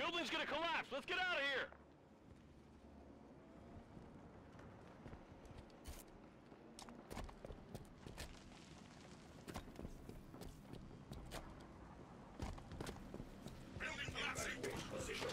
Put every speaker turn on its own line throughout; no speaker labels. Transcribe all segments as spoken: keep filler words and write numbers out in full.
Building's gonna collapse! Let's get out of here!
Building collapsing! Position!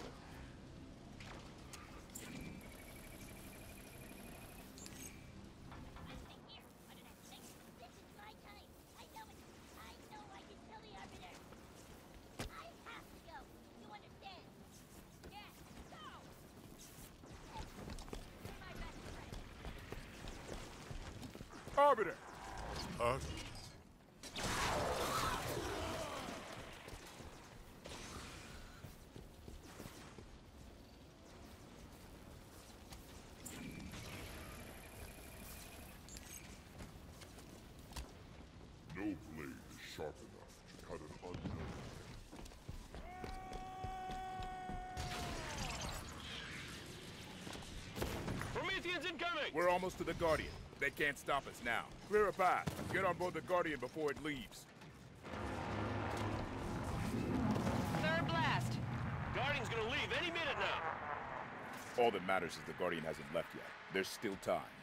Arbiter! Huh?
No blade is sharp enough to cut an unknown.
Prometheans incoming!
We're almost to the Guardian. They can't stop us now. Clear a path. Get on board the Guardian before it leaves.
Third blast.
Guardian's gonna leave any minute now!
All that matters is the Guardian hasn't left yet. There's still time.